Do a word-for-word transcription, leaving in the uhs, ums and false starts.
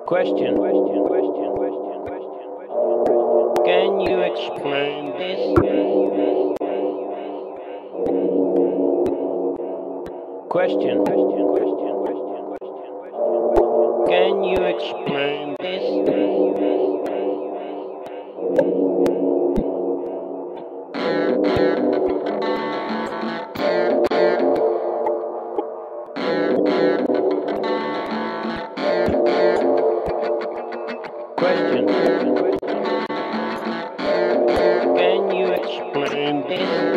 Question. Question. Question. Question. Question. Can you explain this? Question. Question. Question. Question. Question. Can you explain this? Question. Can you explain this?